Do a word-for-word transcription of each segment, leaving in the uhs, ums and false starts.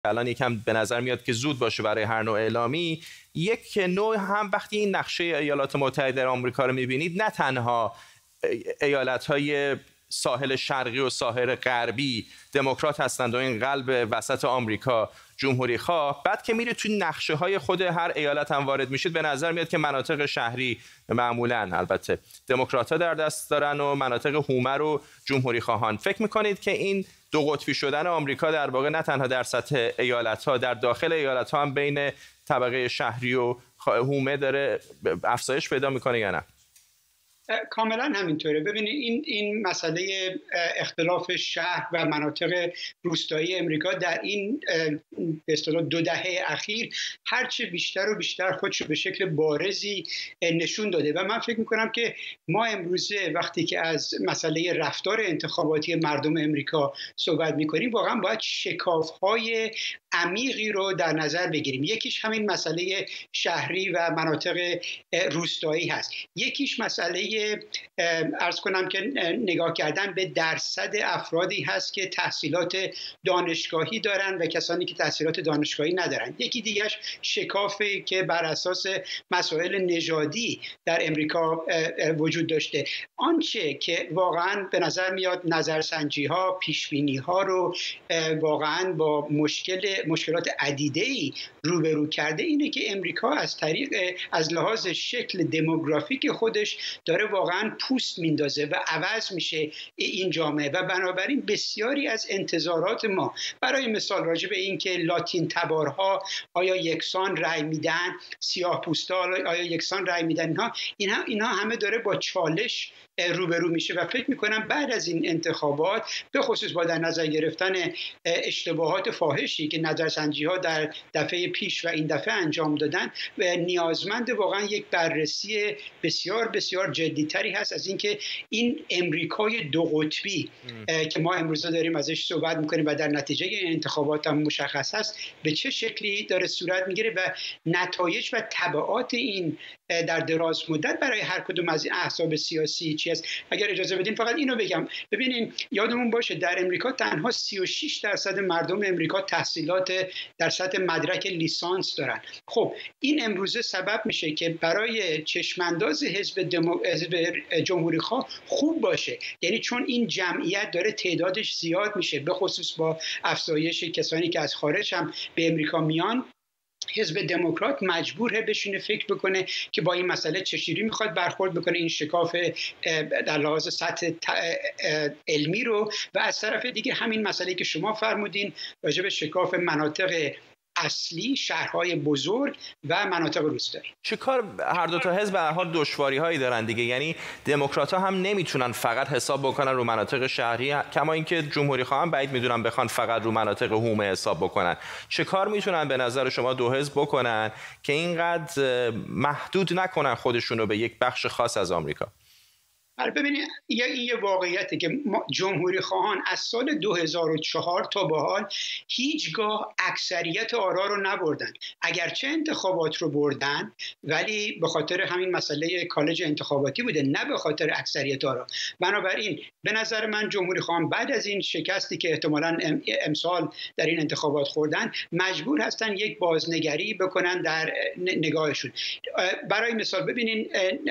الان یکم به نظر میاد که زود باشه برای هر نوع اعلامی. یک نوع هم وقتی این نقشه ایالات متحده آمریکا رو میبینید، نه تنها ایالت‌های ساحل شرقی و ساحل غربی دموکرات هستند و این قلب وسط آمریکا جمهوری خواه، بعد که میره توی نقشه های خود هر ایالت هم وارد میشید به نظر میاد که مناطق شهری معمولا البته دموکرات‌ها در دست دارن و مناطق هومه رو جمهوری خواهان. فکر میکنید که این دو قطبی شدن آمریکا در واقع نه تنها در سطح ایالت‌ها، در داخل ایالت‌ها هم بین طبقه شهری و هومه داره افزایش پیدا میکنه یا نه؟ کاملا همینطوره. ببینید این این مسئله اختلاف شهر و مناطق روستایی امریکا در این به اصطلاح دو دهه اخیر هرچه بیشتر و بیشتر خودشو به شکل بارزی نشون داده و من فکر میکنم که ما امروزه وقتی که از مسئله رفتار انتخاباتی مردم امریکا صحبت میکنیم واقعا باید شکاف‌های عمیقی رو در نظر بگیریم. یکیش همین مسئله شهری و مناطق روستایی هست، یکیش مسئله عرض کنم که نگاه کردن به درصد افرادی هست که تحصیلات دانشگاهی دارن و کسانی که تحصیلات دانشگاهی ندارن. یکی دیگهش شکافی که بر اساس مسائل نژادی در امریکا وجود داشته. آنچه که واقعا به نظر میاد نظرسنجی ها پیش بینی ها رو واقعا با مشکل مشکلات عدیده‌ای روبرو کرده اینه که امریکا از طریق از لحاظ شکل دموگرافیک خودش داره واقعا پوست میندازه و عوض میشه این جامعه و بنابراین بسیاری از انتظارات ما برای مثال راجع به این که لاتین تبارها آیا یکسان رأی میدن، سیاه پوستا آیا یکسان رأی میدن، اینها اینها اینها همه داره با چالش روبرو میشه و فکر میکنم بعد از این انتخابات به خصوص با در نظر گرفتن اشتباهات فاحشی که نظرسنجی ها در دفعه پیش و این دفعه انجام دادن نیازمند واقعا یک بررسی بسیار بسیار جدیتری هست از اینکه این امریکای دو قطبی که ما امروز داریم ازش صحبت میکنیم و در نتیجه این انتخابات هم مشخص هست به چه شکلی داره صورت میگیره و نتایج و تبعات این در دراز مدت برای هر کدوم از این احزاب سیاسی چی است. اگر اجازه بدین فقط اینو بگم، ببینین یادمون باشه در امریکا تنها سی و شش درصد مردم امریکا تحصیلات در سطح مدرک لیسانس دارن. خب این امروزه سبب میشه که برای چشمانداز حزب دمو... حزب جمهوری خواه خوب باشه، یعنی چون این جمعیت داره تعدادش زیاد میشه به خصوص با افزایش کسانی که از خارج هم به امریکا میان، حزب دموکرات مجبوره بشینه فکر بکنه که با این مسئله چجوری میخواد برخورد بکنه این شکاف در لحاظ سطح علمی رو و از طرف دیگه همین مسئله که شما فرمودین راجع به شکاف مناطق اصلی شهرهای بزرگ و مناطق روستایی. چیکار هر دو تا حزب به هر حال دشواری‌هایی دارن دیگه، یعنی دموکرات‌ها هم نمیتونن فقط حساب بکنن رو مناطق شهری، کما اینکه جمهوری خواهان بعید میدونن بخوان فقط رو مناطق هومه حساب بکنن. چیکار میتونن به نظر شما دو حزب بکنن که اینقدر محدود نکنن خودشون رو به یک بخش خاص از آمریکا؟ ببینید یه این یه واقعیته که جمهوری خواهان از سال دو هزار و چهار تا به حال هیچگاه اکثریت آرا رو نبردن، اگرچه انتخابات رو بردن ولی به خاطر همین مسئله کالج انتخاباتی بوده نه به خاطر اکثریت آرا. بنابراین به نظر من جمهوری خواهان بعد از این شکستی که احتمالاً امسال در این انتخابات خوردن مجبور هستن یک بازنگری بکنن در نگاهشون. برای مثال ببینین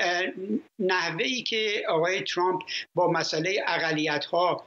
نحوهی که آقای ترامپ با مسئله اقلیت‌ها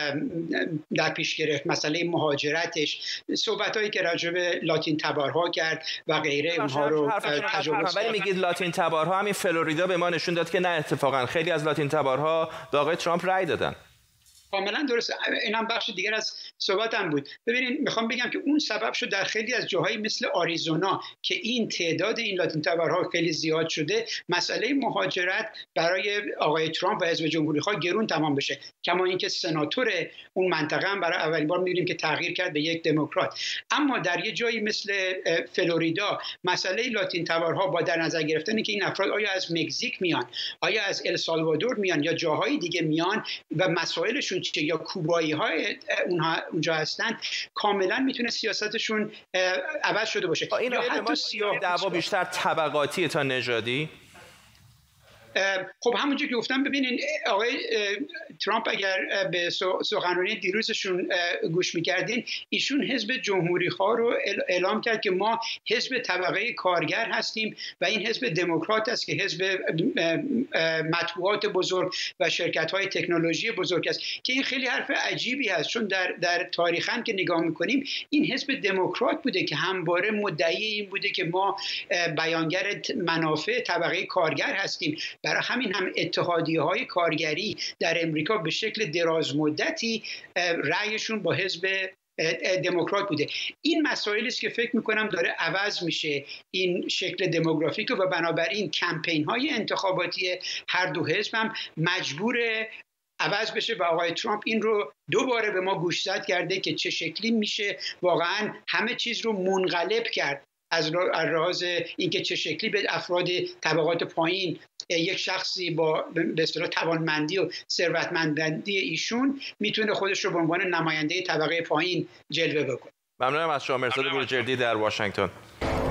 در پیش گرفت، مسئله مهاجرتش، صحبت‌هایی که راجع به لاتین تبارها کرد و غیره اونها رو تجاوز کرد. ولی میگید لاتین تبارها، همین فلوریدا به ما نشون داد که نه اتفاقا خیلی از لاتین تبارها به آقای ترامپ رأی دادن. کاملا درسته، اینم بخش دیگر از صحبتم بود. ببینید میخوام بگم که اون سبب شد در خیلی از جاهای مثل آریزونا که این تعداد این لاتین تبارها خیلی زیاد شده مسئله مهاجرت برای آقای ترامپ و حزب جمهوری خواه گرون تمام بشه، کما اینکه سناتور اون منطقه هم برای اولین بار می‌بینیم که تغییر کرد به یک دموکرات. اما در یه جایی مثل فلوریدا مسئله لاتین تبارها با در نظر گرفتن که این افراد آیا از مکزیک میان، آیا از السالوادور میان یا جاهای دیگه میان و مسائلشون چه یا کوبایی های اونها اونجا هستن، کاملا میتونه سیاستشون عوض شده باشه. این یا حتی سیاه دعوا بیشتر طبقاتی تا نژادی؟ خب همونجور که گفتم، ببینین آقای ترامپ اگر به سخنرانی دیروزشون گوش میکردین، ایشون حزب جمهوری خواه رو اعلام کرد که ما حزب طبقه کارگر هستیم و این حزب دموکرات است که حزب مطبوعات بزرگ و شرکت های تکنولوژی بزرگ است، که این خیلی حرف عجیبی هست، چون در در تاریخاً که نگاه میکنیم این حزب دموکرات بوده که همواره مدعی این بوده که ما بیانگر منافع طبقه کارگر هستیم. برای همین هم اتحادیه‌های کارگری در امریکا به شکل دراز مدتی رأیشون با حزب دموکرات بوده. این مسائلی است که فکر میکنم داره عوض میشه، این شکل دموگرافیک، و بنابراین کمپین های انتخاباتی هر دو حزب هم مجبور عوض بشه و آقای ترامپ این رو دوباره به ما گوشزد کرده که چه شکلی میشه واقعا همه چیز رو منقلب کرد، از راز اینکه چه شکلی به افراد طبقات پایین یک شخصی با به اصطلاح توانمندی و ثروتمندی ایشون میتونه خودش رو به عنوان نماینده طبقه پایین جلوه بکنه. ممنونم از شما مرزاد بروجردی در واشنگتن.